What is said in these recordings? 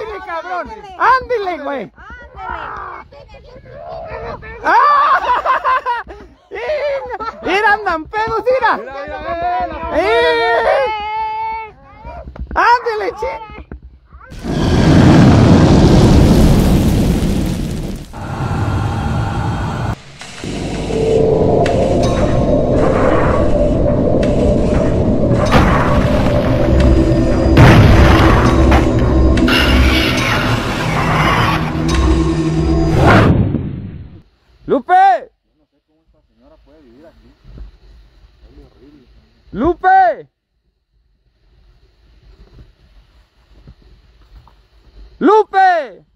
ándale, cabrón. Ándale, güey. ¡Ah! Mira, andan pedos, mira. Ándale, che. ¡Lupe! Yo no sé cómo esta señora puede vivir aquí. Es horrible. ¡Lupe! ¡Lupe!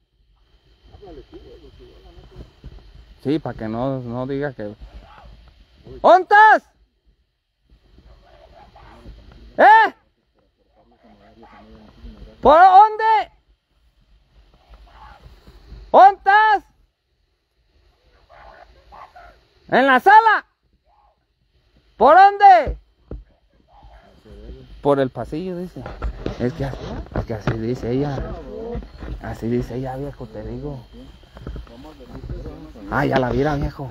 Sí, para que no diga que... ¿Dónde estás? ¿Eh? ¿Por dónde? ¿Dónde estás? ¿En la sala? ¿Por dónde? Por el pasillo, dice. Es que así dice ella. Así dice ella, viejo, te digo. Ah, ya la viera, viejo.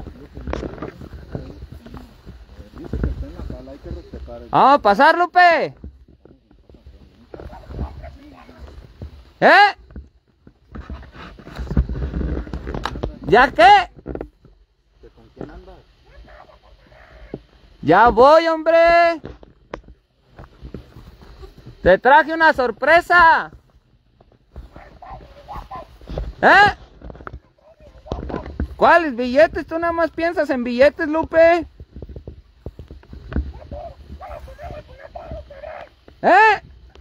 Vamos a pasar, Lupe. ¿Eh? ¿Ya qué? ¿Con quién andas? Ya voy, hombre. Te traje una sorpresa. ¿Eh? ¿Cuáles billetes? Tú nada más piensas en billetes, Lupe. ¿Eh?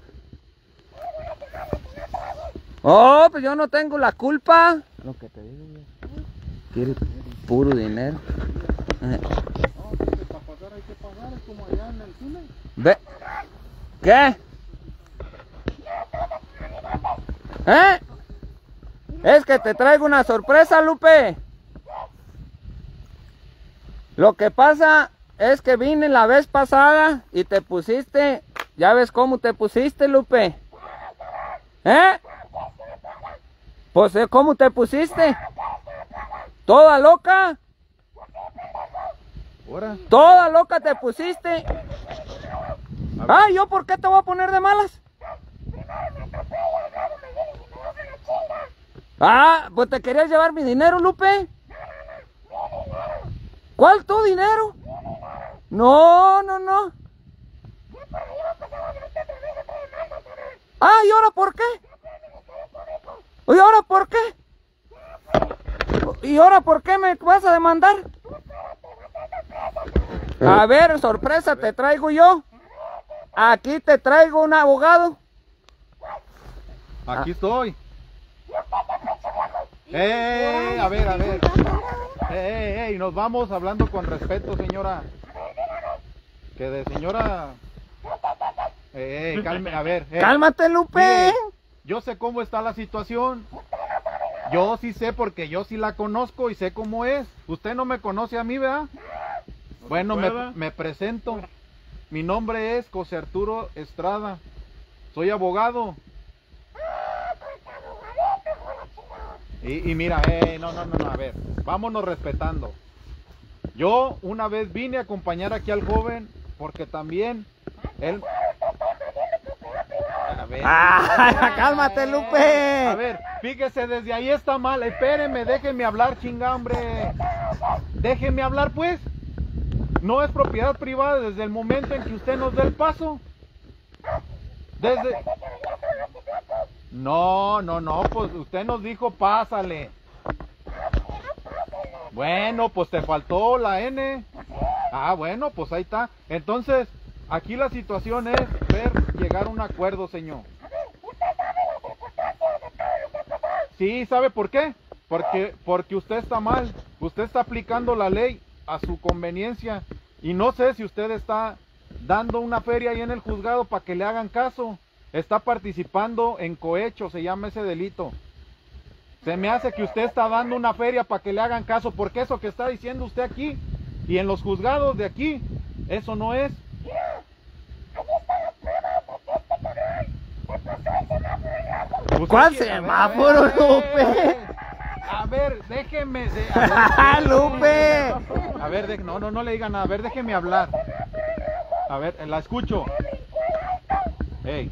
Oh, pues yo no tengo la culpa. Lo que te digo, quiere puro dinero. Para pagar hay que pagar, es como allá en el cine. Ve. ¿Qué? ¿Eh? Es que te traigo una sorpresa, Lupe. Lo que pasa es que vine la vez pasada y te pusiste, ya ves cómo te pusiste, Lupe. ¿Eh? Pues, ¿cómo te pusiste? ¿Toda loca? ¿Ahora? ¿Toda loca te pusiste? Ah, ¿yo por qué te voy a poner de malas? Ah, pues te querías llevar mi dinero, Lupe. ¿Cuál tu dinero? No. Ah, ¿y ahora por qué? ¿Y ahora por qué? ¿Y ahora por qué me vas a demandar? A ver, sorpresa, te traigo yo. Aquí te traigo un abogado. Aquí estoy. A ver. Nos vamos hablando con respeto, señora. Que de señora... calme, a ver. Cálmate, Lupe. Mire, yo sé cómo está la situación. Yo sí sé porque yo sí la conozco y sé cómo es. Usted no me conoce a mí, ¿verdad? Bueno, me presento. Mi nombre es José Arturo Estrada. Soy abogado. Y mira, no, a ver, vámonos respetando. Yo una vez vine a acompañar aquí al joven porque también él... A ver, cálmate, Lupe. a ver, fíjese, desde ahí está mal. Espéreme, déjeme hablar, chinga, hombre. Déjeme hablar, pues. No es propiedad privada desde el momento en que usted nos dé el paso. Desde... No, pues usted nos dijo pásale. Bueno, pues te faltó la N. Ah, bueno, pues ahí está. Entonces, aquí la situación es ver llegar a un acuerdo, señor. Sí, ¿sabe por qué? Porque usted está mal. Usted está aplicando la ley a su conveniencia. Y no sé si usted está dando una feria ahí en el juzgado para que le hagan caso. Está participando en cohecho, se llama ese delito. Se me hace que usted está dando una feria para que le hagan caso, porque eso que está diciendo usted aquí y en los juzgados de aquí, eso no es. ¿Cuál semáforo, Lupe? A ver, déjeme. Lupe. A ver, no le digan nada. A ver, déjeme hablar. A ver, la escucho. Hey.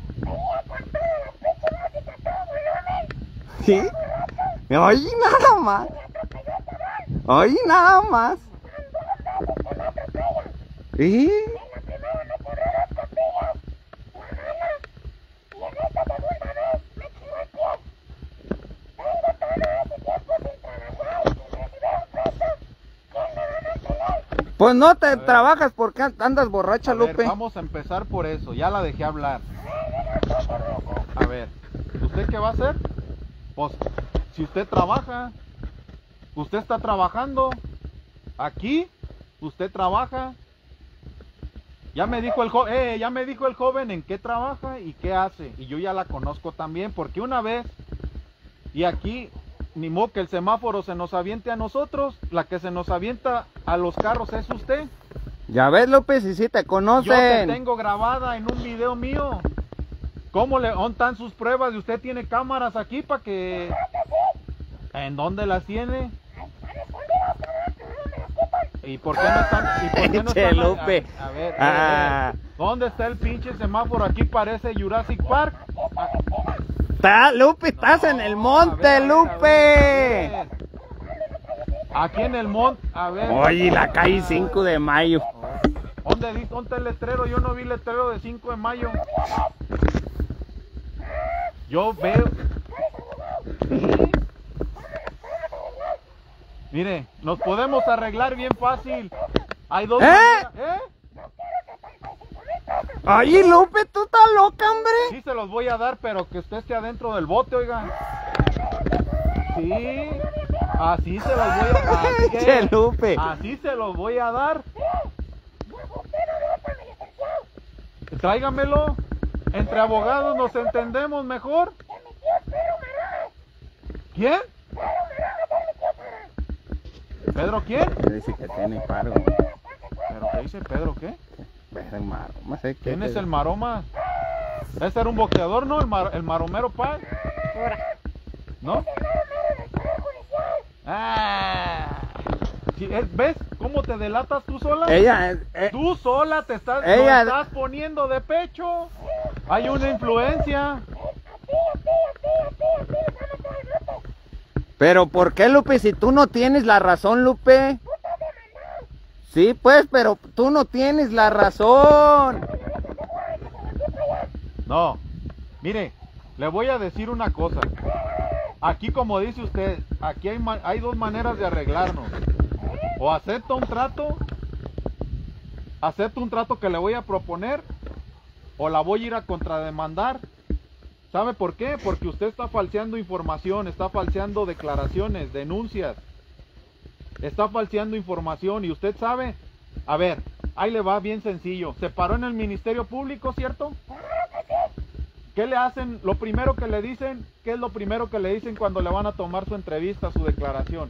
¿Sí? Oye, nada más. Oye, nada más. ¿Sí? Pues no te trabajas porque andas borracha, A ver, Lupe. vamos a empezar por eso. Ya la dejé hablar. A ver, ¿usted qué va a hacer? Pues, si usted trabaja, usted está trabajando aquí, usted trabaja. Ya me dijo el joven en qué trabaja y qué hace. Y yo ya la conozco también, porque una vez, y aquí, ni modo que el semáforo se nos aviente a nosotros, la que se nos avienta a los carros es usted. Ya ves, Lupe, si sí te Yo conocen. te tengo grabada en un video mío. ¿Dónde están sus pruebas? ¿Y usted tiene cámaras aquí para que... ¿En dónde las tiene? ¿Y por qué no están? Che, Lupe. A ver, ¿dónde está el pinche semáforo? Aquí parece Jurassic Park. Está, Lupe, estás en el monte, A ver, Lupe. Aquí en el monte, a ver. Oye, la calle 5 de mayo. ¿Dónde está el letrero? Yo no vi letrero de 5 de mayo. Yo veo. ¿Sí? Mire, nos podemos arreglar bien fácil. Hay dos maneras. Oye, Lupe, tú estás loca, hombre. Sí se los voy a dar, pero que usted esté adentro del bote, oiga. Sí, así se los voy a dar. Che, Lupe. Así se los voy a dar. Tráigamelo. Entre abogados nos entendemos mejor. ¿Quién? ¿Pedro quién? Dice que tiene paro. ¿Pero qué dice Pedro qué? ¿Quién es el maroma? Ese era un boxeador, ¿no? El maromero Paz. ¿No? Ah. ¿Ves cómo te delatas tú sola? Tú sola te estás poniendo de pecho. Hay una influencia. Pero ¿por qué, Lupe? Si tú no tienes la razón, Lupe. Sí, pues, pero tú no tienes la razón. No, mire, le voy a decir una cosa. Aquí, como dice usted, aquí hay dos maneras de arreglarnos. O acepta un trato que le voy a proponer, o la voy a ir a contrademandar. ¿Sabe por qué? Porque usted está falseando información, está falseando declaraciones, denuncias. Está falseando información y usted sabe. A ver, ahí le va bien sencillo. Se paró en el Ministerio Público, ¿cierto? ¿Qué le hacen? Lo primero que le dicen, ¿qué es lo primero que le dicen cuando le van a tomar su entrevista, su declaración?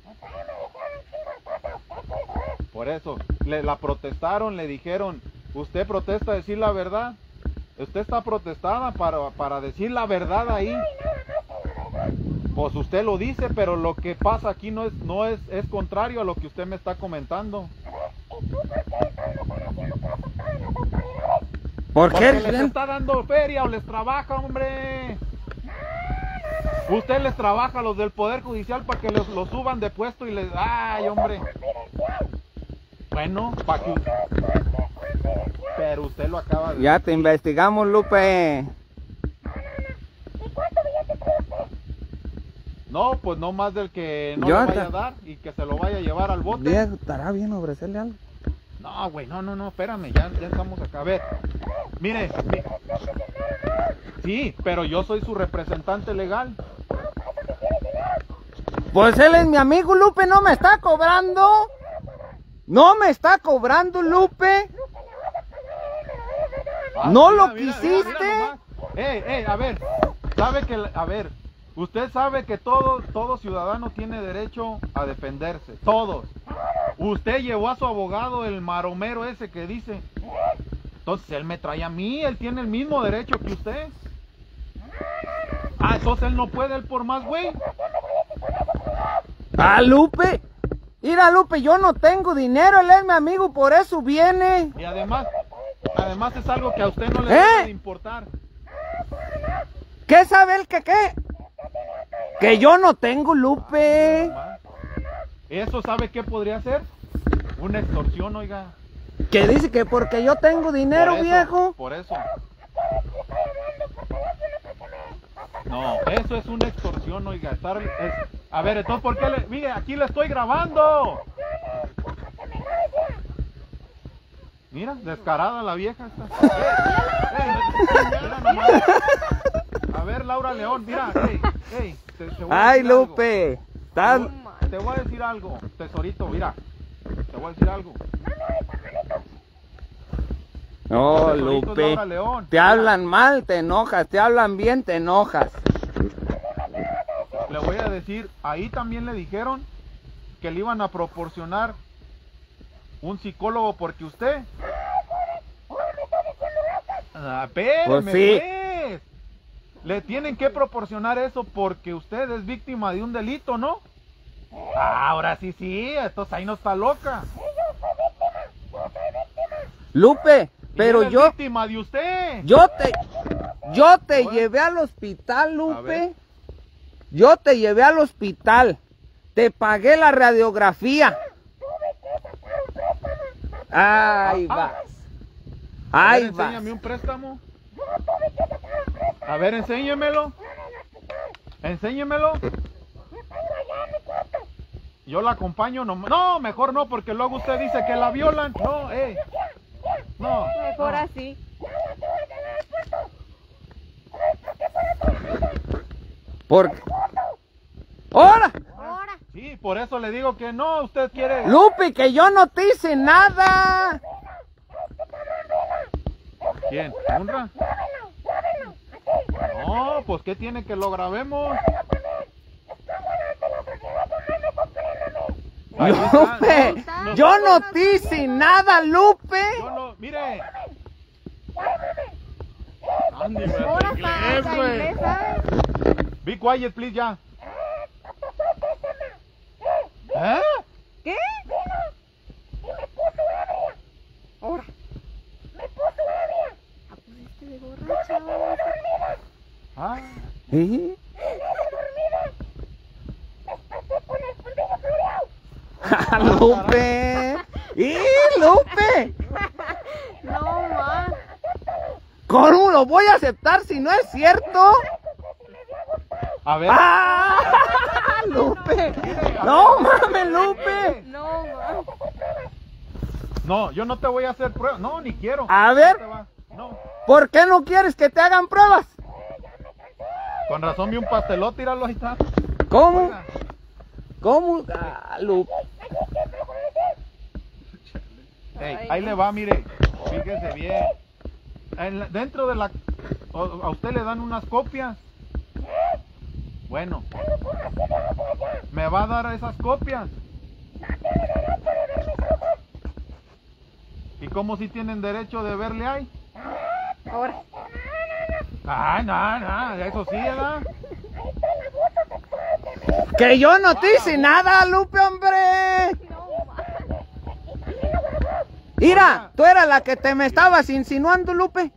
Por eso, la protestaron, le dijeron, ¿usted protesta decir la verdad? Usted está protestada para decir la verdad ahí. Pues usted lo dice, pero lo que pasa aquí es contrario a lo que usted me está comentando. ¿Por qué? Porque les está dando feria o les trabaja, hombre. Usted les trabaja a los del Poder Judicial para que los suban de puesto y les... ¡Ay, hombre! Bueno, para que... Pero usted lo acaba de... Ya te investigamos, Lupe. No, pues no más del que no Yo le vaya a dar y que se lo vaya a llevar al bote. ¿Estará bien ofrecerle algo? No, güey, no, espérame, ya estamos acá. A ver, mire. Sí, pero yo soy su representante legal. Pues él es mi amigo, Lupe, no me está cobrando. No me está cobrando, Lupe. ¿No lo quisiste? A ver, usted sabe que todo ciudadano tiene derecho a defenderse, todos. Usted llevó a su abogado, el maromero ese que dice, entonces él me trae a mí, él tiene el mismo derecho que usted. Ah, entonces él no puede, él por más, güey. Ah, Lupe. Mira, Lupe, yo no tengo dinero, él es mi amigo, por eso viene. Y además es algo que a usted no le debe de importar. ¿Qué sabe él que qué? Que yo no tengo, Lupe. ¿Eso sabe qué podría ser? Una extorsión, oiga. Que dice que porque yo tengo dinero, Por eso, viejo. Por eso. No, eso es una extorsión, oiga. A ver, entonces, ¿por qué mire, aquí le estoy grabando? Mira, descarada la vieja esta. Mira nomás. A ver, Laura León, mira, te voy a Ay, decir algo. Lupe. Estás... Te voy a decir algo, tesorito, mira. Te voy a decir algo. No, Tesorito Lupe. Laura León. Te hablan mal, te enojas. Te hablan bien, te enojas. Le voy a decir, ahí también le dijeron que le iban a proporcionar un psicólogo porque usted... Espéreme, Pues sí. pues. Le tienen que proporcionar eso porque usted es víctima de un delito, ¿no? Ahora sí, entonces ahí no está loca. Lupe, pero Y él es yo... víctima de usted. Yo te Bueno. llevé al hospital, A Lupe. ver. Yo te llevé al hospital. Te pagué la radiografía. Ahí vas. A ver, Ahí vas. enséñame un préstamo. A ver, enséñemelo. Enséñemelo. Yo la acompaño, no, mejor no, porque luego usted dice que la violan. No, no. Mejor no. así. Porque... ¡Ahora! Ahora. Sí, por eso le digo que no, usted quiere... Lupe, que yo no te hice nada. ¿Quién? ¿Unra? No, pues ¿qué tiene que lo grabemos? Ahí está, Lupe, no, yo no te hice nada, Lupe. yo no, mire. Ahora está inglés, ¿sabes? Be quiet, please, ya. ¿Eh? ¿Qué? Ahora. Ah, pues este de borracha. Ah, ¿Sí? Lupe. ¡Y Lupe! No más. ¿Cómo lo voy a aceptar si no es cierto? a ver. ¡Ah! ¡Lupe! ¡No mames, Lupe! No más. No, yo no te voy a hacer pruebas. No, ni quiero. A ver. No te va. No. ¿Por qué no quieres que te hagan pruebas? Con razón vi un pastelote, tíralo, ahí está. ¿Cómo? Oiga, ¿Cómo? Ah, Lupe. ahí le va, mire. Fíjese bien. Dentro de la... A usted le dan unas copias. Bueno. ¿Me va a dar esas copias? ¿Y cómo si tienen derecho de verle ahí? Ahora. Ah, no, eso sí, ¿verdad? Que yo no te hice nada, Lupe, hombre. No más. Mira, tú eras la que te me estabas insinuando, Lupe.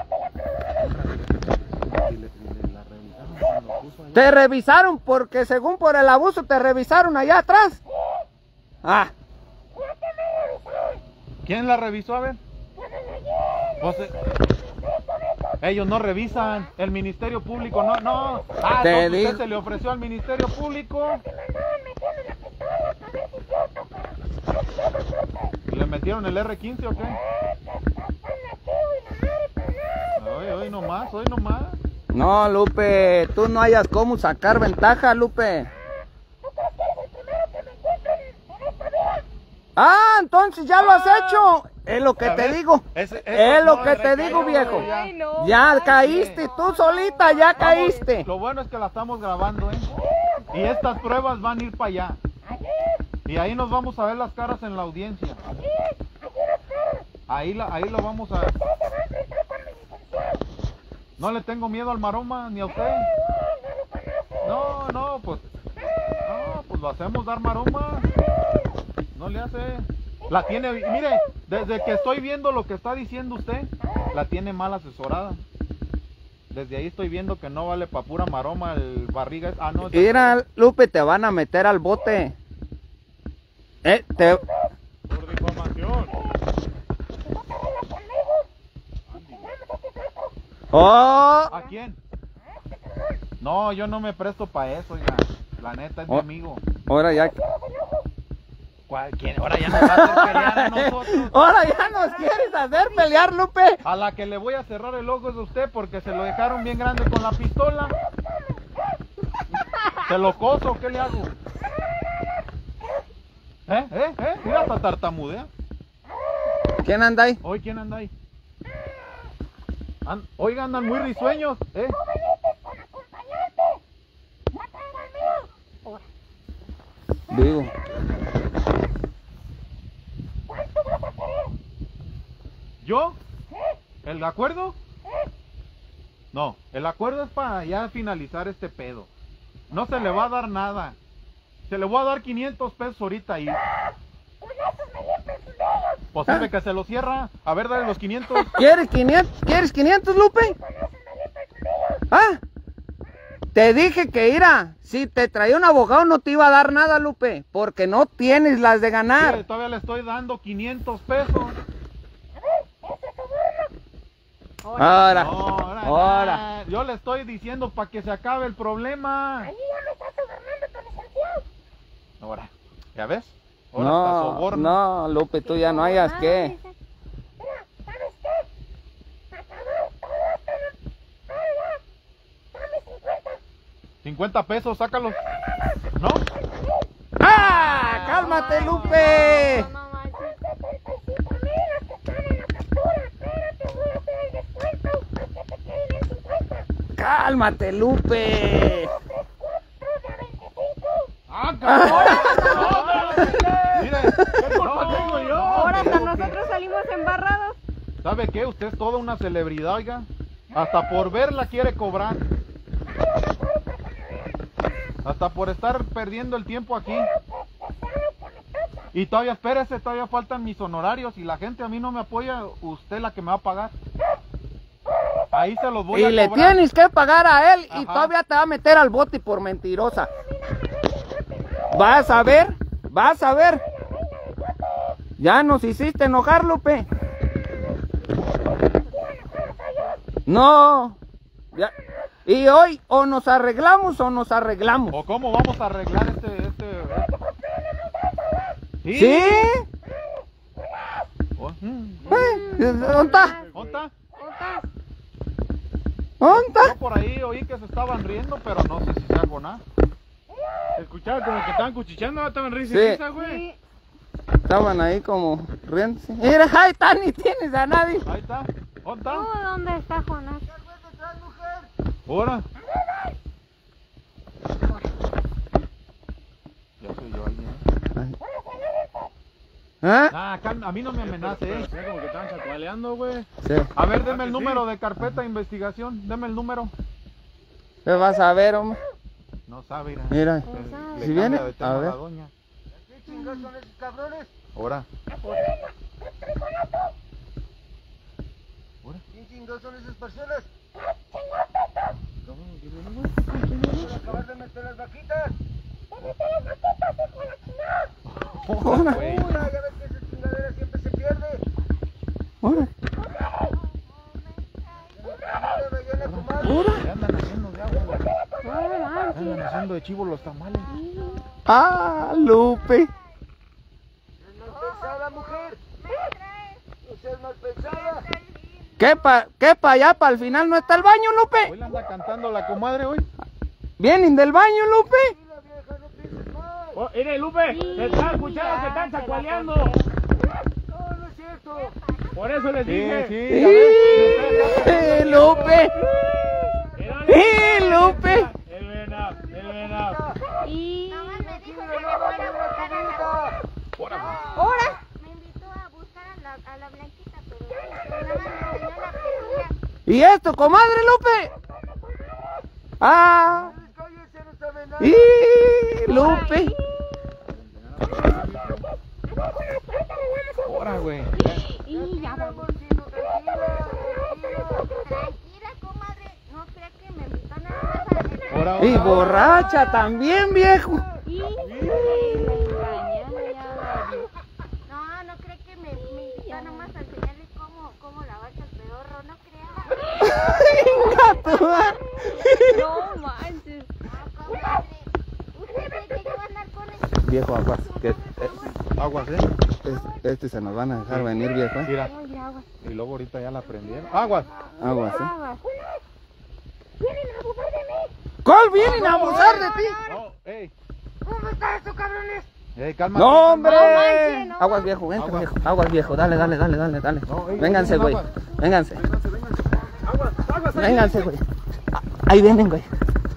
Te revisaron porque según por el abuso te revisaron allá atrás. Ah, ¿Quién la revisó? A ver. Pues, ellos no revisan. El Ministerio Público no. Ah, Te entonces digo. usted se le ofreció al Ministerio Público. ¿Le metieron el R15 o qué? Hoy nomás. no, Lupe, tú no hayas cómo sacar ventaja, Lupe. Ah, entonces ya lo has hecho. Es lo que A te ver, digo. Es lo que te digo, viejo. Ay, no. Ya caíste, tú solita ya caíste. Lo bueno es que la estamos grabando, ¿eh? Y estas pruebas van a ir para allá. Y ahí nos vamos a ver las caras en la audiencia. Ahí lo vamos a... No le tengo miedo al maroma, ni a usted. No, pues lo hacemos dar maroma. No le hace. La tiene, mire, desde que estoy viendo lo que está diciendo usted, la tiene mal asesorada. Desde ahí estoy viendo que no vale pa' pura maroma el barriga. Ah, no. Mira, Lupe, te van a meter al bote. Por difamación. ¡Oh! ¿A quién? No, yo no me presto para eso, ya. La neta es mi amigo. Ahora ya... ¿Quién? Ahora ya nos va a hacer pelear a nosotros. Ahora ya nos quieres hacer pelear, Lupe. A la que le voy a cerrar el ojo es a usted porque se lo dejaron bien grande con la pistola. ¿Se lo coso o qué le hago? Mira, hasta tartamudea. ¿Quién anda ahí? Hoy, ¿quién anda ahí? Oiga, andan muy risueños, Digo. ¿Yo? ¿El acuerdo? No, el acuerdo es para ya finalizar este pedo. No se le va a dar nada. Se le voy a dar 500 pesos ahorita y... Posible que se lo cierra. A ver, dale los 500. ¿Quieres 500? ¿Quieres 500, Lupe? ¿Ah? Te dije que ira, si te traía un abogado no te iba a dar nada, Lupe, porque no tienes las de ganar. Mire, todavía le estoy dando 500 pesos. Ahora, No, ahora. Yo le estoy diciendo para que se acabe el problema. Ahora, ¿ya ves? Ahora hasta No, soborno. no, Lupe, tú ya no hayas que. 50 pesos, sácalo. ¿No? ¡Ah! ¡Cálmate, Lupe! No manches. ¡Cálmate, Lupe! ¡Ah, cabrón! Mire, ¿qué culpa tengo yo? Ahora hasta nosotros salimos embarrados. ¿Sabe qué? Usted es toda una celebridad, oiga. Hasta por verla quiere cobrar. Hasta por estar perdiendo el tiempo aquí. Y todavía, espérese, todavía faltan mis honorarios. Y la gente a mí no me apoya, usted es la que me va a pagar. Ahí se los voy Y a le cobrar. tienes que pagar a él y Ajá. todavía te va a meter al bote por mentirosa. Vas a ver, vas a ver. Ya nos hiciste enojar, Lupe. No. Ya. Y hoy o nos arreglamos o nos arreglamos. ¿O cómo vamos a arreglar este? ¿Sí? Oh, ¿Dónde está? ¿Dónde está? ¿Dónde está? Yo por ahí oí que se estaban riendo, pero no sé si se hago nada. Escuchaba como que estaban cuchicheando, estaban risa y Sí. risa, güey. Sí. Estaban ahí como riéndose. Mira, ahí está, ni tienes a nadie. Ahí está. ¿Dónde está? ¿Dónde está Jonás? Ahora. Ya soy yo alguien. ¿Ah? Ah, a mí no me amenace, Mira como que estaban chacualeando, güey. Sí. A ver, deme el número de carpeta de investigación. Deme el número. ¿Qué vas a ver, hombre? No sabe, mira. Mira. Le Si cambia viene, de tema a la ver. doña. Ahora. ¿Quién chingados son esas personas? Acabar de meter las vaquitas. Ahora, Güey. Ahora, ya ves que esa chingadera siempre se pierde. ahora, ¿Qué andan haciendo de agua? Güey? ¿Qué andan haciendo de chivo los tamales? Ah, Lupe. Es mal pensada, mujer. No seas mal pensada. ¿Qué pa allá, para el final no está el baño, Hoy Lupe? le anda cantando la comadre hoy. ¿Vienen del baño, Lupe? Mira, vieja, no pienses mal. Oh, mire, Lupe, se están escuchando que están chacualeando. No, no es cierto. Por eso les Sí, dije. sí, ya ves. ¡Sí, Lupe! Mira, ¡Sí, Lupe! el venado, el venado. Y... Mira, cubita. ¿Ahora? Me invitó a buscar a la Blanquita, pero nada más me enseñó la película. ¿Y esto, comadre, Lupe? Ah, Cállese, no sabe ¡Y Lupe! Ahora, güey. Y ya vamos. Tranquila, comadre. No cree que me invitó nada más a... Ahora, Y borracha también, viejo. Y le engañaron ya. No cree que me invitó nada más a enseñarle cómo lavarse el pedorro. No crea. Venga tú. No manches. No, comadre. ¿Usted cree que yo voy a andar con el... Viejo, aguas. Que aguas, este se nos van a dejar venir, viejo. Mira. Oye, agua. Y luego ahorita ya la prendieron. Aguas. Aguas, Agua. ¿Cuál vienen a abusar de ti? No, ey. ¿Cómo está esto, cabrones? Ey, cálmate. ¡No, hombre! No manches, no. Aguas, viejo, vente, Aguas. viejo. Aguas, viejo. Dale. No, ey, Vénganse, güey. aguas. Vénganse. Aguas. Vénganse, güey. Ahí vienen, güey.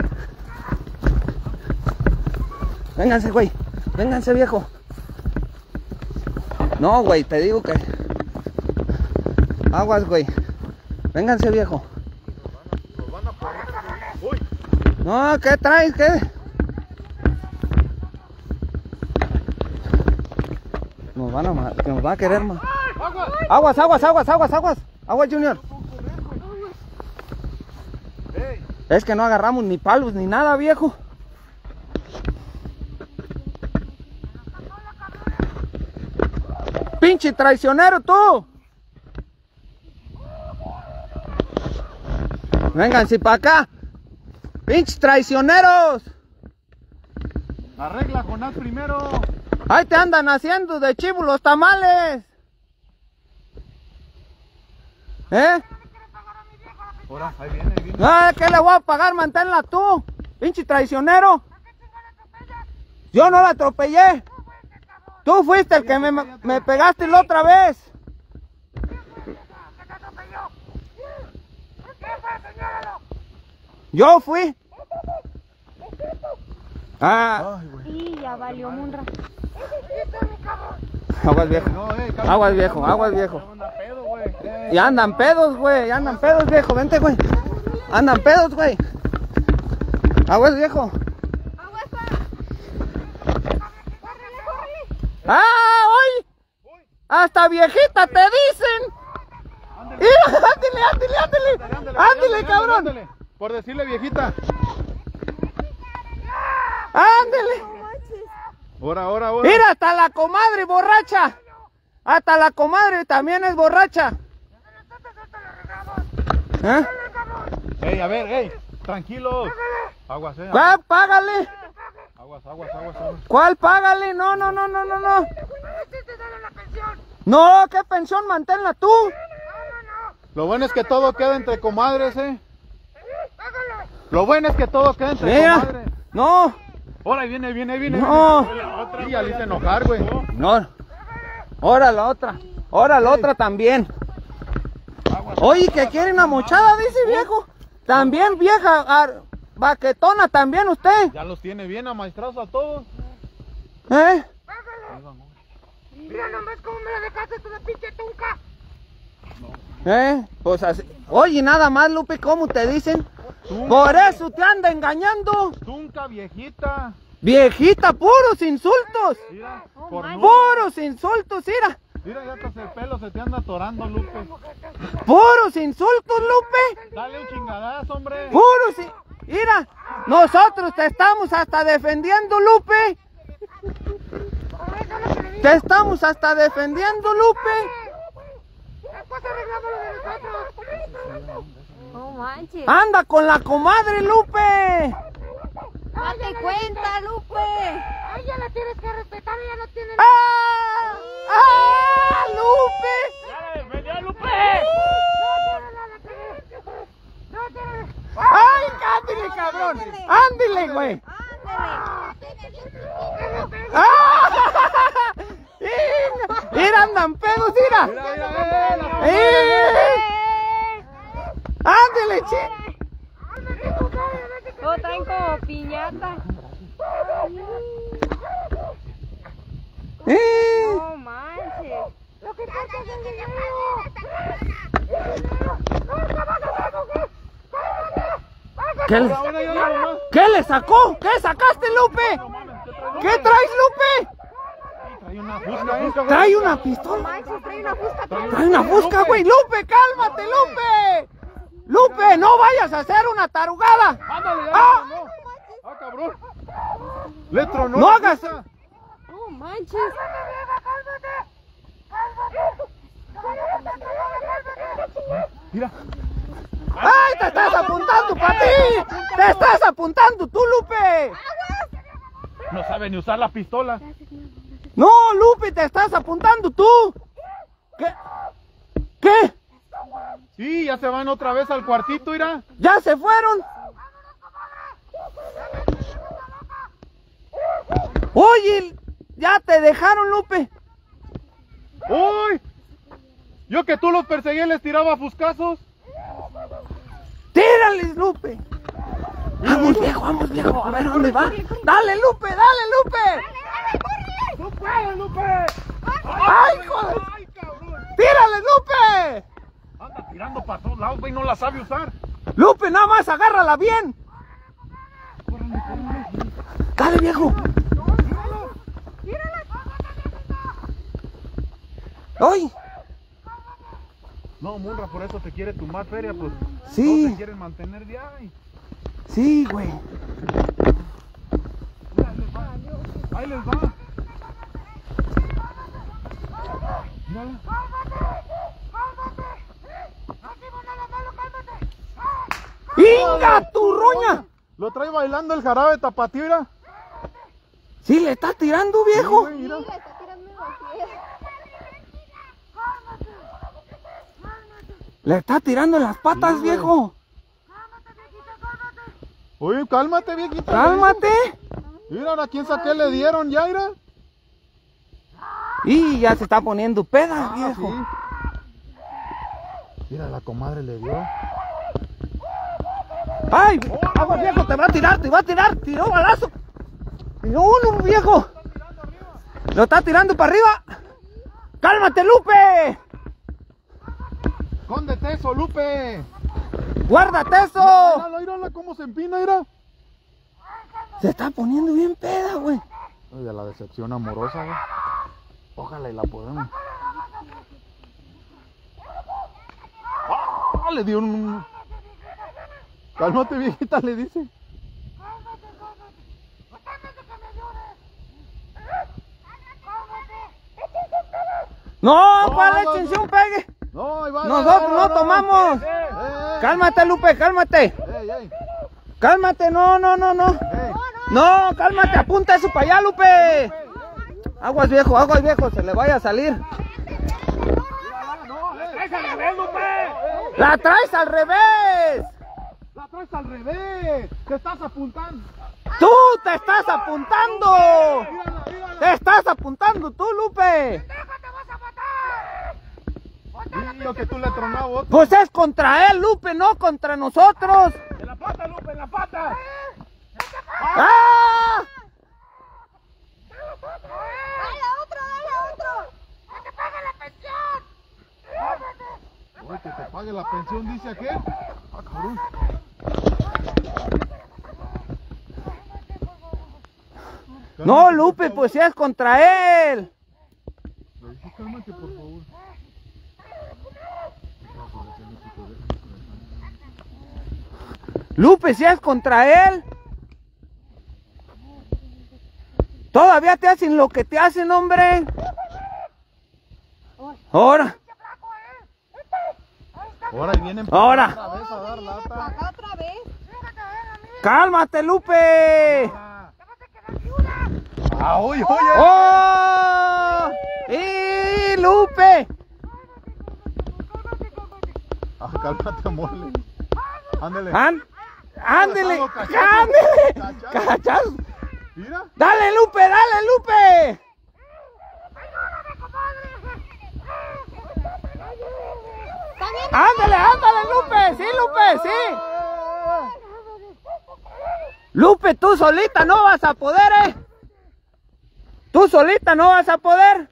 Vénganse, güey. Vénganse, viejo. No, güey, te digo que... Aguas, güey. Vénganse, viejo. Nos van a poner. Uy. No, ¿qué traes? ¿Qué? Nos van a nos va a querer más. Aguas, Junior. Ey. Es que no agarramos ni palos ni nada, viejo. Pinche traicionero tú. Vénganse para acá. Pinches traicioneros. Arregla, Jonás, primero. Ahí te andan haciendo de chivo los tamales. ¿Eh? Ahora, ahí viene. Ah, ¿qué le voy a pagar? Manténla tú, pinche traicionero. Yo no la atropellé. Tú fuiste el que me pegaste la otra vez. Yo fui. Ah, Ay, güey. Y ya valió Munra. aguas viejo. No, cálmate, Aguas viejo, aguas viejo. Anda pedo, güey. Y andan pedos, güey. Andan pedos, viejo. Vente, güey. Andan pedos, güey. Aguas viejo. ¡Ah, hoy! ¡Hasta viejita te dicen! ¡Mira, ándale, cabrón! Ándale. Por decirle viejita. ¡Ándale! Ahora. Mira, hasta la comadre borracha. Hasta la comadre también es borracha. ¿Eh? Ey, a ver, ey. Tranquilos. Aguas, ¿Cuál? Págale. Aguas. ¿Cuál? Págale. No. No, ¿qué pensión? Manténla tú. Lo bueno es que todo queda entre comadres, Lo bueno es que todo queda entre Mira. comadres. No. Ahora ahí viene. No. Sí, ya le hice enojar, güey. No. Ahora la otra también. Oye, que quiere una mochada, dice viejo. También vieja, baquetona también usted. Ya los tiene bien amaestrados a todos. ¿Eh? Mira nomás cómo me la dejaste con la pinche tunca. Pues así. Oye, nada más, Lupe, ¿cómo te dicen? Por eso te anda engañando. Tunca, viejita. Viejita, puros insultos. Mira, cornuda. Puros insultos, mira. Mira, ya hasta el pelo se te anda atorando, Lupe. Puros insultos, Lupe. Dale un chingadazo, hombre. Mira, nosotros te estamos hasta defendiendo, Lupe. Te estamos hasta defendiendo, Lupe. Después arreglamos lo de nosotros. No manches. Anda con la comadre, Lupe. Date cuenta, Lupe. Ay, ya la tienes que respetar, ya no tiene... ¡Ah! ¡Ah, Lupe! ¡Venía, Lupe! No tiene... ¡Ay, ándale, cabrón! ¡Ándale, güey! ¡Ah! ¡Mira, andan pedos, mira! ¡Ándale, che! Lo traen como piñata. No manches. Lo que pasa es que ¿Qué le- Ahora ya no más. ¿Qué le sacó? ¿Qué sacaste, Lupe? ¿Qué traes, Lupe? Trae una fusca, Trae una pistola. Manches, trae una fusca. Trae una fusca, güey. Lupe, cálmate, Lupe. Lupe, no vayas a hacer una tarugada. Ándale, ya ¡Ah! le tronó. Ah, cabrón. Le tronó. No la hagas. fusca. No manches. Mira. ¡Ay, te estás apuntando para ti! ¡Te estás apuntando tú, Lupe! No sabe ni usar la pistola. No, Lupe, te estás apuntando tú. ¿Qué? ¿Qué? Sí, ya se van otra vez al cuartito, mira. ¿Ya se fueron? Oye, ya te dejaron, Lupe. ¡Uy! Yo que tú los perseguí les tiraba fuscazos. Tírales, Lupe. Vamos, viejo, a ver dónde va. Dale, Lupe, dale, Lupe. ¡No puedo, Lupe! ¡Ay, joder! ¡Ay, cabrón! ¡Tírales, Lupe! Anda tirando para todos lados, güey, no la sabe usar. Lupe, nada más agárrala bien. Dale, viejo. ¡Ay! No, Munra, por eso te quiere tumbar feria, pues. Sí. No te quieren mantener de ahí. Sí, güey. Ahí les va. Mírala. ¡Inga, tu roña! Lo trae bailando el jarabe tapatío, mira. Sí, le está tirando, viejo. Sí, güey, mira. Mira, está tirando los pies. Le está tirando en las patas, Sí, güey. viejo. Oye, cálmate, viejita. Cálmate. Mira, ¿a quién saqué le dieron ya, mira? Y ya se está poniendo peda, Ah, viejo. sí. Mira, la comadre le dio. ¡Ay! ¡Agua, viejo! ¡Te va a tirar! ¡Tiró balazo! ¡Tiró uno, viejo! ¡Lo está tirando para arriba! ¡Cálmate, Lupe! ¡Escóndete eso, Lupe! ¡Guárdate eso! Mírala, mírala cómo se empina, mira. Se está poniendo bien peda, güey. Ay, de la decepción amorosa, güey. Ojalá y la podamos. ¡Ah! Le dio un... Cálmate, viejita, le dice. ¡No, cuál no, échense no. un pegue! No, ahí va, Nosotros no tomamos. Cálmate, Lupe, cálmate. ¡Ey! Cálmate, no. No, cálmate, apunta eso para allá, Lupe. Aguas, viejo, se le vaya a salir. ¡La traes al revés! ¡La traes al revés! ¡Te estás apuntando! ¡Tú te estás apuntando! ¡Te estás apuntando tú, Lupe! Y lo que tú le tronabas otro. Pues es contra él, Lupe, no contra nosotros. ¡En la pata, Lupe, en la pata! ¡Ah! ¡Dale otro! ¡Que te pague la pensión! Oye, que te pague la pensión, dice aquel. Ah, cabrón. No, Lupe, pues si es contra él. Le dije, cálmate, por favor. Lupe, si es contra él. Todavía te hacen lo que te hacen, hombre. Ahora. Ahora y vienen Ahora. otra vez a dar lata. Acá otra vez. Cálmate, Lupe. ¡Ah, oye! ¡Oh! ¡Y Lupe! Ah, cálmate, mole. Ándale. ¡Ándele! Cachado. ¡Ándele! ¡Cachazo! Mira. ¡Dale, Lupe! ¡Dale, Lupe! ¡Ándale, Lupe! ¡Sí, Lupe! ¡Sí! Lupe, tú solita no vas a poder, ¿eh? Tú solita no vas a poder.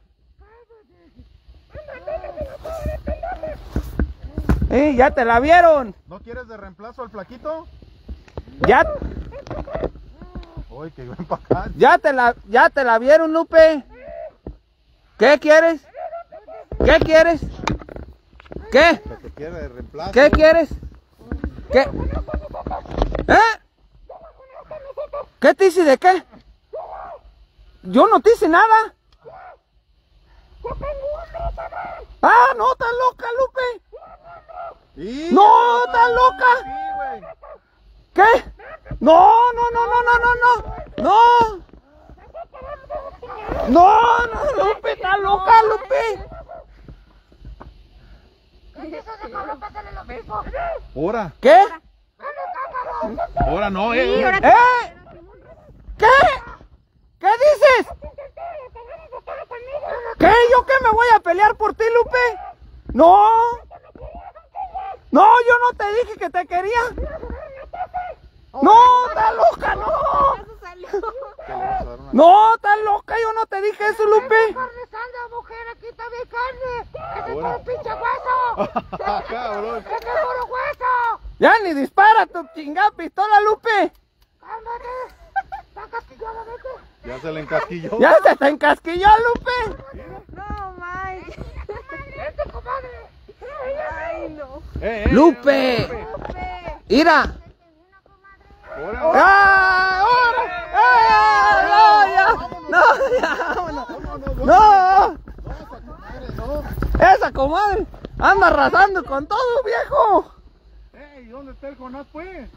Ya te la vieron. ¿No quieres de reemplazo al flaquito? Ya. Uy, que ven para acá. ¿Ya te la vieron, Lupe? ¿Qué quieres? ¿Qué quieres? ¿Qué? Que te quiere de reemplazo. ¿Qué quieres? ¿Qué? ¿Eh? ¿Qué te hice de qué? Yo no te hice nada. Ah, no, estás loca, Lupe. Sí, No, estás loca. Sí, güey. ¿Qué? No, no, no, no, no, no, no. No, no, Lupe, estás loca, Lupe. Ahora, ¿Qué? ahora no, ¿Eh? ¿Qué? ¿Qué dices? ¿Qué? ¿Yo qué me voy a pelear por ti, Lupe? No. No, yo no te dije que te quería. No, estás loca, no. Eso salió. que le vas a dar una... No, estás loca, yo no te dije eso, Lupe. Mujer, aquí está mi carne. Ese es Ahora. puro pinche hueso. Cabrón. Ese es puro hueso. Ya ni dispara tu chingada pistola, Lupe. Cálmate. Está casquillada, vete. Ya se le encasquilló. Ya se te encasquilló, Lupe. No manches. Vete, comadre. Ay, no. Lupe. Lupe. Mira. Ahora. ¡Ah! ¡Ahora! ¡Ah! ¡No, ya! ¡No, ya! ¡No! ¡Esa comadre! ¡Anda arrasando con todo, viejo! Ey, ¿dónde está el Jonás, pues?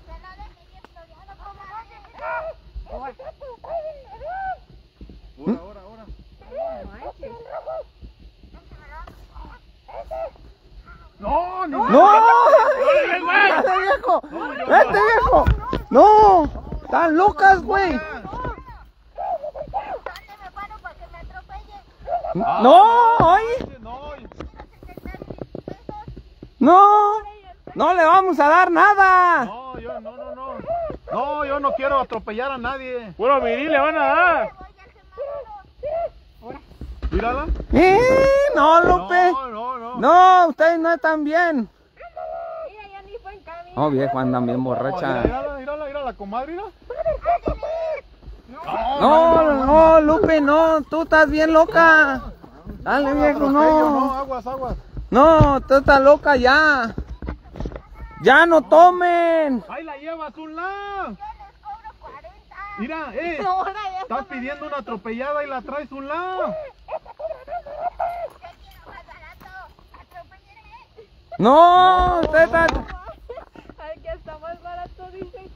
Ahora. No, no. ¡No! ¡Vete, viejo! ¡Vete, viejo! ¡No! ¡Están locas, güey! ¿Dónde me paro para que me atropellen? ¡No! ¡Oye! ¡No! ¡No le vamos a dar nada! No, yo no. No, yo no quiero atropellar a nadie. Puro viril le van a dar. Mírala. ¡No, Lupe! No. ¡No! ¡Ustedes no están bien! Mira, ya ni fue en camino. Oh, viejo, andan bien borracha. Mira la comadre, mira. No, Lupe, no, tú estás bien loca. Dale, viejo, No, no. aguas. No, tú estás loca ya. Ya no tomen. Ahí la llevas un lado. Mira, Ahora ya estás pidiendo una atropellada y la traes un lado. No, usted está... Ay, que está más barato, dice.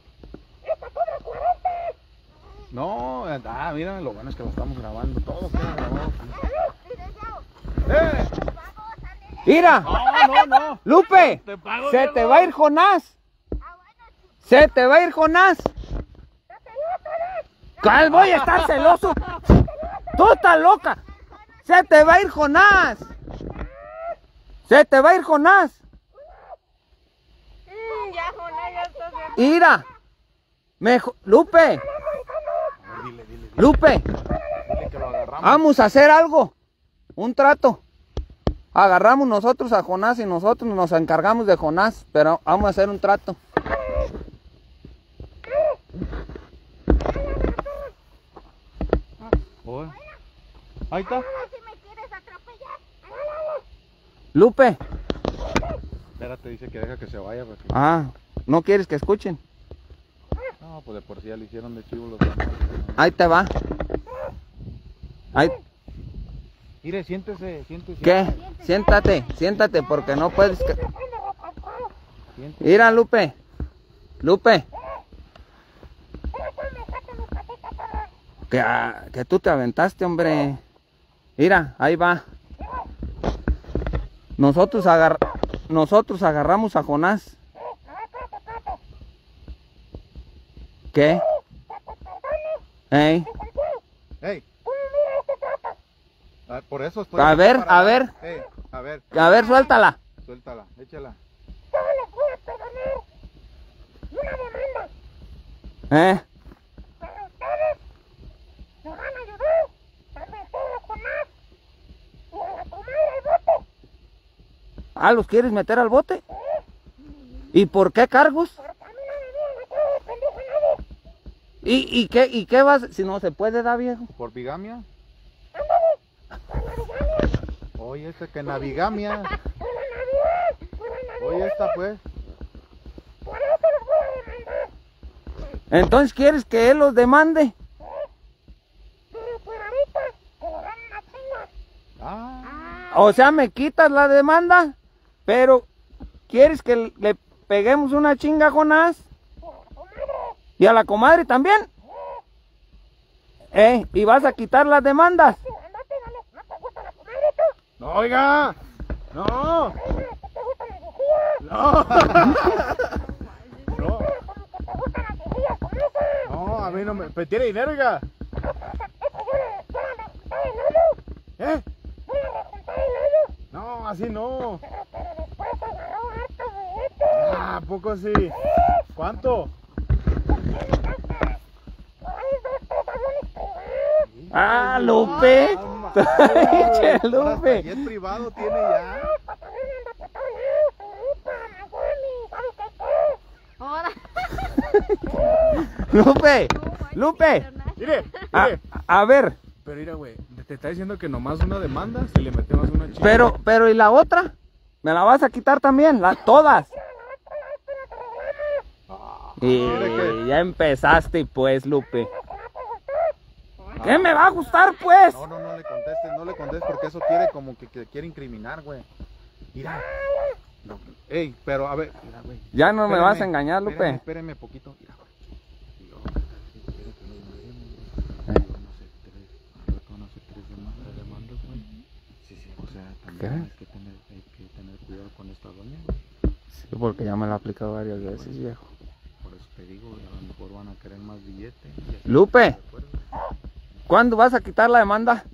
No, mira, lo bueno es que lo estamos grabando. Todo queda grabado. Mira, No. Lupe, Te pago, se viejo. te va a ir Jonás. Se te va a ir Jonás. ¿Cuál voy a estar celoso? Tú estás loca. Se te va a ir Jonás. Se te va a ir Jonás. Ya, Jonás, ya está bien. Mira, Lupe, Lupe, Dile que lo agarramos. vamos a hacer algo, un trato. Agarramos nosotros a Jonás y nosotros nos encargamos de Jonás, pero vamos a hacer un trato. Oye, ahí está. Si me quieres atropellar. Lupe, Espérate, dice que deja que se vaya. Porque... ¿no quieres que escuchen? No, pues de por sí ya le hicieron de chivo los demás. Ahí te va. Ahí, Mire, siéntese. ¿qué? Siéntate, porque no puedes... Siéntese. Mira, Lupe, que tú te aventaste, hombre. Mira, ahí va. Nosotros agarramos a Jonás. ¿Qué? ¿Eh? Ey. Por eso estoy... A ver, para- a ver. Ey, a ver, A ver, suéltala. suéltala, échala. ¿Eh? ¿Los quieres meter al bote? ¿Y por qué cargos? ¿Y qué vas? Si no se puede, da viejo. ¿Por bigamia? Oye, este que navigamia. Oye, esta pues. Entonces, ¿quieres que él los demande? Ah, O sea, me quitas la demanda, pero ¿quieres que le peguemos una chinga a Jonás? ¿Y a la comadre también? ¿Y vas a quitar las demandas? No, oiga. No. No. No. No, a mí no me... Pues tiene dinero, oiga. ¿Eh? No, así no. Ah, ¿a poco sí? ¿Cuánto? ¡Ah, Lupe! Pinche Hasta Lupe. jet privado tiene ya. Ahora. Lupe, Lupe. Mire, A, mire. a ver, Pero mira, güey, te está diciendo que nomás una demanda si le metemos una chica. pero ¿y la otra? ¿Me la vas a quitar también? Todas. Y ya empezaste pues, Lupe. ¿Qué me va a gustar pues? No, no le contestes porque eso quiere como que quiere incriminar, güey. Mira. No, ey, pero a ver, mira, güey. Ya no me Espérame, vas a engañar, Lupe. Espérame poquito. Mira, güey. Yo, si quiere que nos mandemos, van a hacer tres demandas, güey. Sí, o sea, también ¿Qué? hay que tener cuidado con esta doña, güey. Sí, porque ya me la he aplicado varias veces, viejo. Por eso te digo, a lo mejor van a querer más billetes. Lupe, ¿cuándo vas a quitar la demanda?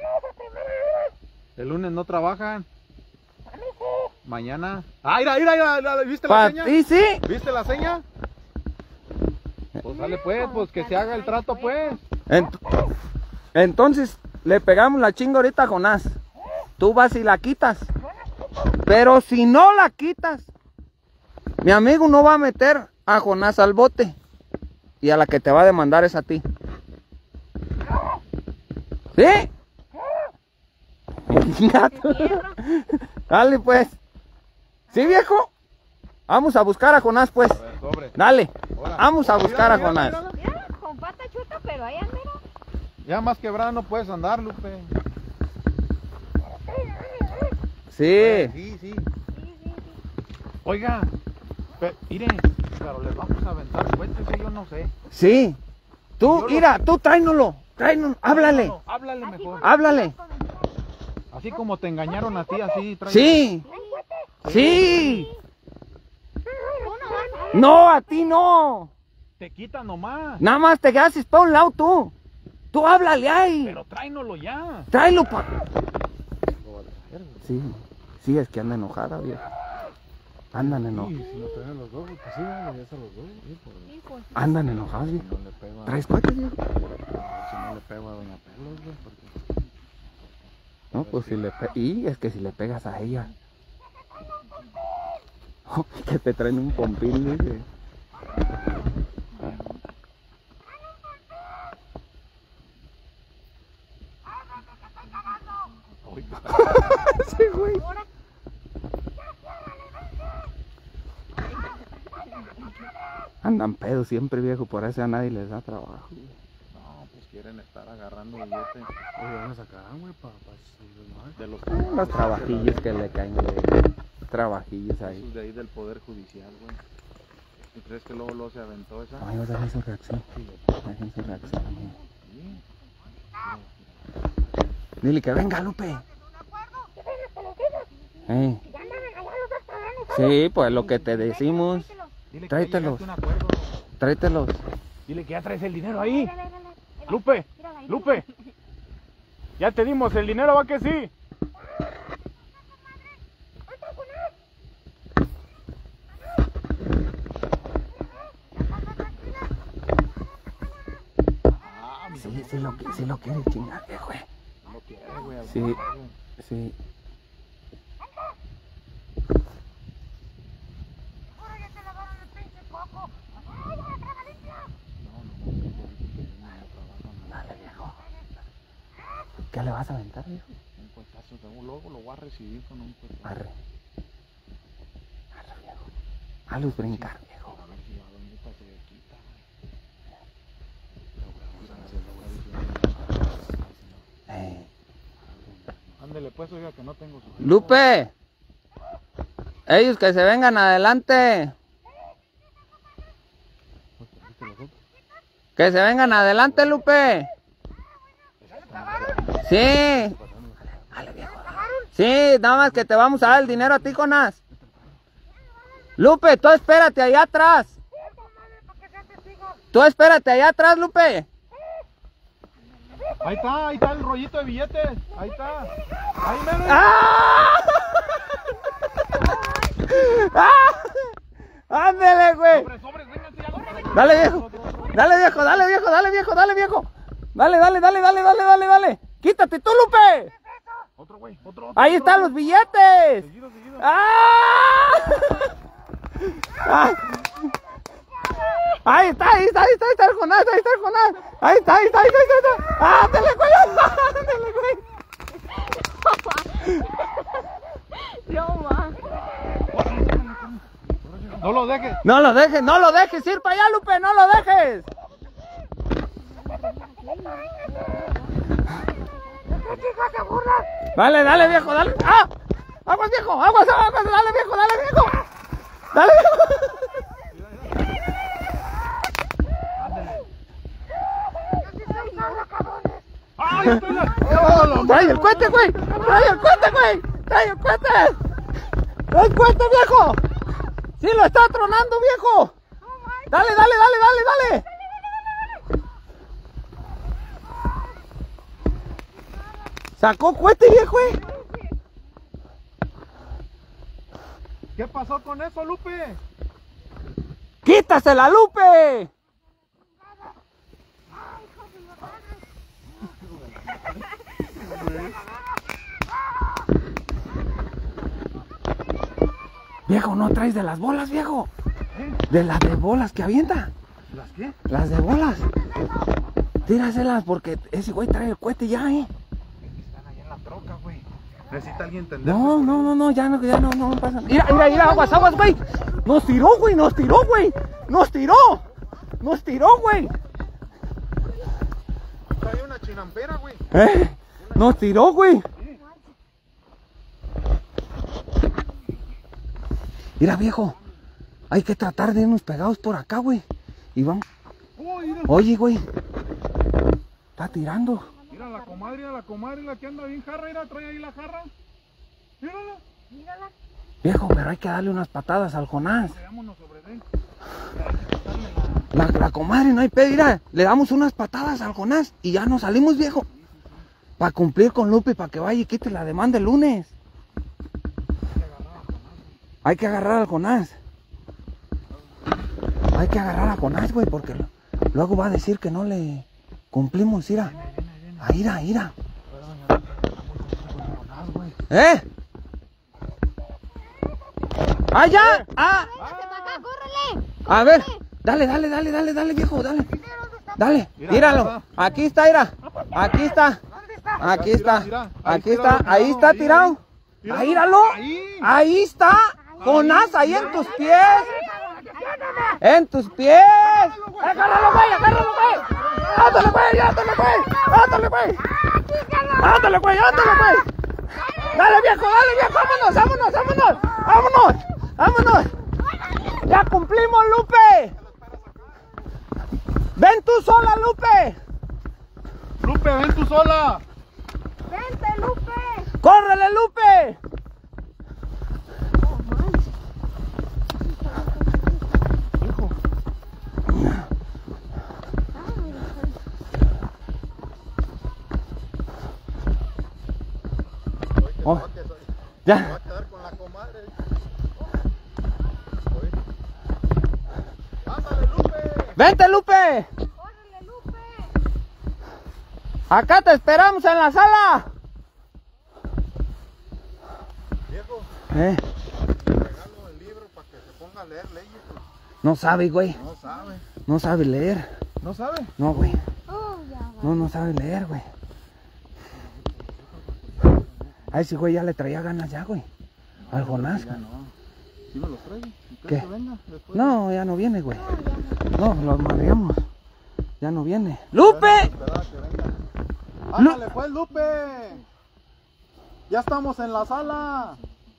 El lunes no trabajan. Mañana. Ah, mira, ¿viste la ¿Para seña? ti sí? ¿Viste la seña? Pues sale pues, pues que se haga el trato pues. Entonces, le pegamos la chinga ahorita a Jonás. Tú vas y la quitas. Pero si no la quitas, mi amigo no va a meter a Jonás al bote. Y a la que te va a demandar es a ti. ¿Sí? Dale pues. ¿Sí, viejo? Vamos a buscar a Jonás pues. A ver, sobre. Dale. Ahora. Vamos a buscar a Mira, Jonás. Mira, con pata chuta, pero allá mira. Ya más quebrada no puedes andar, Lupe. Sí. Sí. Oiga, mire, pero les vamos a aventar cohetes, yo no sé. Sí. Tú, mira, tú tráenolo. Háblale. No, háblale mejor. Háblale. Así como te engañaron a ti, así. tráele. Sí. Sí. No, a ti no. Te quita nomás. Nada más te haces para un lado tú. Tú háblale ahí. Pero tráenlo ya. Tráelo pa. Sí, es que anda enojada, viejo. Andan enojados. Si nos traen los dos, pues sí, vamos a hacer los dos. Sí, por... Andan enojados, viejo. No le pego a... ¿Traes cohetes, viejo? Si no le pego a Doña Pelos, güey, porque... No, pues si le y es que si le pegas a ella. Oh, que te traen un pompín, dice. Sí, güey. Andan pedos siempre, viejo, por eso a nadie les da trabajo. No, pues quieren estar agarrando billetes Oye, van a sacar, güey, para de los... Los trabajillos que le caen, de trabajillos ahí. Esos de ahí del Poder Judicial, güey. ¿Y crees que luego se aventó esa? Ay, dejen su reacción. Dejen su reacción. Dile que venga, Lupe. Sí, pues lo que te decimos. Dile que Tráetelos. ya llegaste a un acuerdo. Tráetelos. Dile que ya traes el dinero ahí. Lupe, Lupe. Ya te dimos el dinero, ¿va que sí? Sí lo quiere chingar, güey. No quiere, güey. al Sí, contrario. sí. ¿Qué le vas a aventar, viejo? Un puestazo, luego lo voy a recibir con un puestazo. Arre. Arre, viejo. A luz brincar, viejo. A ver si la doñita se quita. Ándele pues, oiga, que no tengo su... Lupe. Ellos que se vengan adelante. Que se vengan adelante, Lupe. Sí. Sí, nada más que te vamos a dar el dinero a ti, Jonás. Lupe, tú espérate allá atrás. Tú espérate allá atrás, Lupe. Ahí está el rollito de billetes. Ahí está. Ahí mero. ¡Ah! ¡Ah! ¡Ándele, güey! Sobres, vénganse ya los para... Dale, viejo. Dale, viejo, dale, viejo, dale, viejo, dale, viejo. Dale, dale, dale, dale, dale, dale, dale. Quítate tú, Lupe. Otro, güey, otro. Ahí están los billetes. Seguido. ¡Ah! ¡Ah! Ahí está el Jonás, ahí está el Jonás. Ahí está. ¡Ándale, güey! ¡Ándale, güey! No, ma. No lo dejes. No lo dejes ir para allá, Lupe, no lo dejes. Dale, viejo, dale. ¡Ah! ¡Aguas, viejo! ¡Aguas! ¡Dale, viejo! ¡Dale, viejo! ¡Ay, estoy la... ¡Trae el cohete, güey! ¡Trae el cohete, viejo! ¡Sí lo está tronando, viejo! ¡Dale! ¡Sacó cohete, viejo! ¿Qué pasó con eso, Lupe? ¡Quítasela, Lupe! Viejo, ¿no traes de las bolas, viejo? De las de bolas que avienta. ¿Las qué? Las de bolas. Tíraselas porque ese güey trae el cohete ya, Están ahí en la troca, güey. Necesita alguien entender. No, ya no pasa nada. Mira, aguas, güey. Nos tiró, güey. Nos tiró, güey. Trae una chinampera, güey. Nos tiró, güey. Mira, viejo. Hay que tratar de irnos pegados por acá, güey. Y vamos. Oye, güey. Está tirando. Mira la comadre, la que anda bien jarra, mira, trae ahí la jarra. Mírala. Viejo, pero hay que darle unas patadas al Jonás. Veámonos sobre él. La comadre, no hay pedo, mira. Le damos unas patadas al Jonás y ya nos salimos, viejo. Para cumplir con Lupe, para que vaya y quite la demanda el lunes. Hay que agarrar al Jonás. Hay que agarrar a Jonás, güey, porque luego va a decir que no le cumplimos, mira. Ahí, mira. ¡Ah, ya! ¡Ah! A ver, dale, viejo, dale. Dale, tíralo. Aquí está, mira. Aquí está. Ahí está tirado. Ahí, míralo. Ahí está. Jonás, ahí en tus pies. Agárralo, güey. Ándale, güey. Dale, viejo. Vámonos. Ya cumplimos, Lupe. Ven tú sola, Lupe. Lupe, ven tú sola. Vente, Lupe. ¡Córrele, Lupe! Oh, ya. Va a quedar con la comadre. Ándale, Lupe. ¡Vente, Lupe! Córrele, Lupe. Acá te esperamos en la sala. Viejo, ¿Eh? te regalo el libro para que se ponga a leer leyes. No sabe, güey. No sabe. No sabe leer. ¿No sabe? No, güey. Oh, ya va. No sabe leer, güey. A ese güey ya le traía ganas ya, güey. Al Jonás. Ya no. ¿Sí me los traigo? ¿Qué? Que venga después. No, ya no viene, güey. No, los madreamos. Ya no viene. ¡Lupe! Esperar a que venga. Ándale pues, Lupe. Ya estamos en la sala.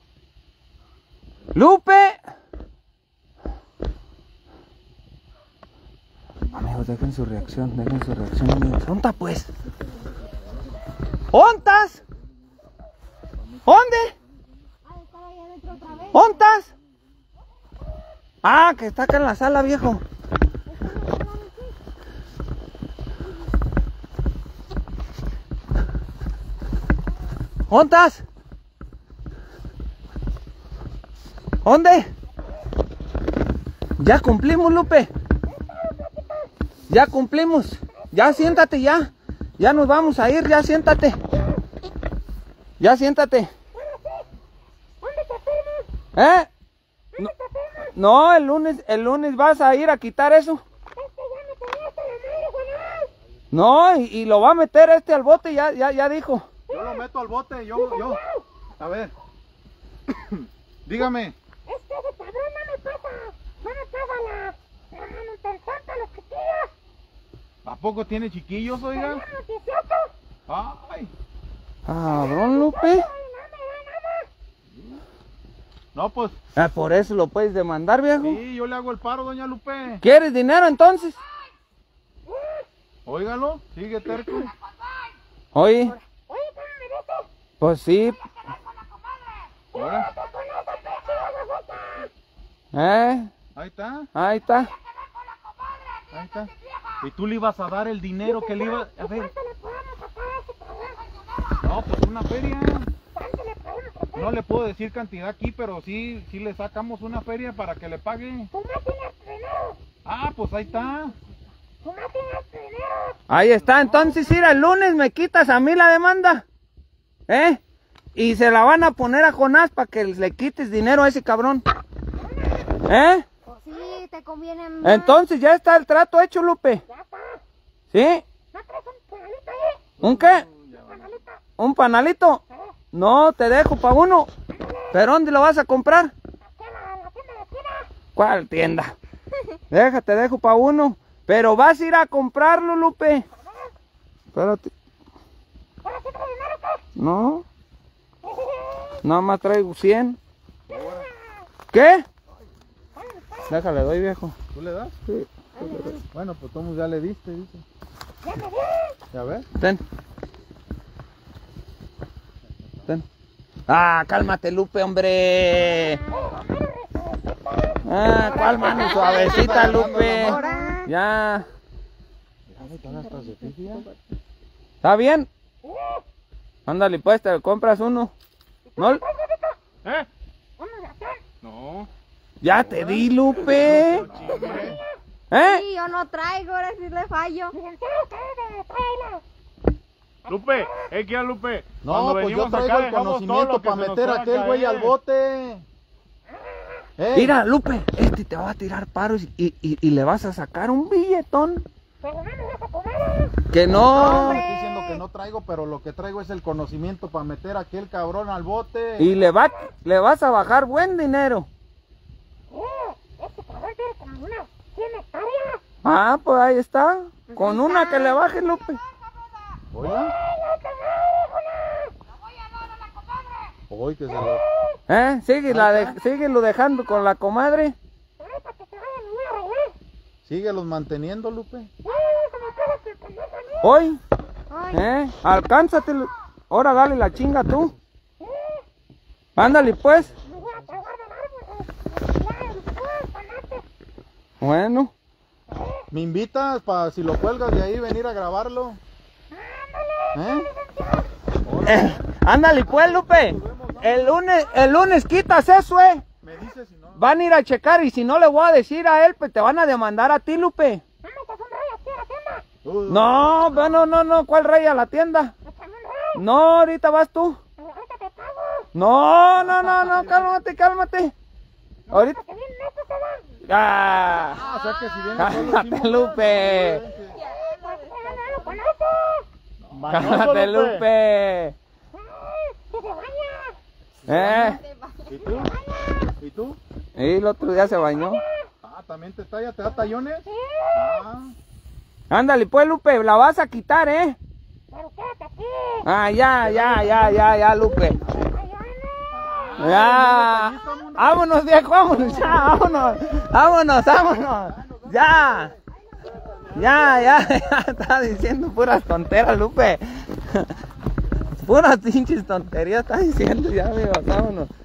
¡Lupe! Amigos, dejen su reacción, amigos. ¿Onta pues? ¿Ontas? ¿Dónde? Estaba allá adentro otra vez. ¿Ontas? Ah, que está acá en la sala, viejo. ¿Ontas? ¿Dónde? Ya cumplimos, Lupe. Ya cumplimos. Ya siéntate ya. Ya nos vamos a ir, ya siéntate. Ya siéntate. ¿Eh? No, el lunes vas a ir a quitar eso. No, y lo va a meter al bote, ya dijo. Yo lo meto al bote, yo. A ver. Dígame. Ese cabrón no me pasa la manutención de los chiquillos. ¿A poco tiene chiquillos, oiga? 18. Ay. Cabrón, Lupe. No, pues, Ah, por eso lo puedes demandar, viejo. sí, yo le hago el paro, doña Lupe. ¿Quieres dinero entonces? Óigalo, sigue terco. Oye. Pues sí. Ahora, Ahí está. ahí está. Y tú le ibas a dar el dinero que le iba a ver. No, pues una feria. No le puedo decir cantidad aquí, pero sí le sacamos una feria para que le pague. Ah, pues ahí está. Ahí está. Entonces, ir el lunes me quitas a mí la demanda. Y se la van a poner a Jonás para que le quites dinero a ese cabrón. Pues sí, te conviene más. Entonces ya está el trato hecho, Lupe. ¿Sí? ¿Un qué? ¿Un panalito? No, te dejo para uno. ¿Pero dónde lo vas a comprar? ¿Cuál tienda? Déjate, dejo para uno. Pero vas a ir a comprarlo, Lupe. Espérate. No. Nada más traigo 100. ¿Qué? Déjale, doy, viejo. ¿Tú le das? Sí. Bueno, pues tú ya le diste, dice. ¿Ya ves? Ten. Ten. Ah, cálmate, Lupe, hombre. Ah, ¿cuál mano suavecita, Lupe? Ya. ¿Está bien? Ándale, pues, te compras uno. ¿No? No. Ya te di, Lupe. Sí, yo no traigo, ahora sí le fallo. Lupe, ¿qué es Lupe? No, Cuando pues yo venimos acá traigo el dejamos todo conocimiento lo que para se nos meter a pueda aquel güey al caer. bote. Mira, Lupe, te va a tirar paros y le vas a sacar un billetón. Que No, no. le estoy diciendo que no traigo, pero lo que traigo es el conocimiento para meter a aquel cabrón al bote. Y le vas a bajar buen dinero. Ah, pues ahí está. Con una que le baje, Lupe. Oiga. Oye, que se lo... Síguelo dejando con la comadre. Síguelos manteniendo, Lupe. Hoy, Ay, alcánzate. Ahora dale la chinga tú. Ándale, pues. Bueno. ¿Me invitas para si lo cuelgas de ahí venir a grabarlo? Ándale, pues, Lupe. El lunes quitas eso, Me dices si no. Van a ir a checar y si no le voy a decir a él, pues te van a demandar a ti, Lupe. No, no, ¿cuál rey a la tienda? No, ahorita vas tú. No, cálmate. Ahorita. O sea que si viene Cálmate, Lupe. Cálmate, Lupe. ¿Y tú? ¿Y tú? Y el otro día se bañó. Ah, ¿también te talla? ¿Te da tallones? Ah. Ándale, pues, Lupe, la vas a quitar, ¿eh? Ah, ya, Lupe. Ya. Vámonos, viejo, vámonos, ya, vámonos. Ya, está diciendo puras tonteras, Lupe. Puras pinches tonterías está diciendo, ya, amigos, vámonos.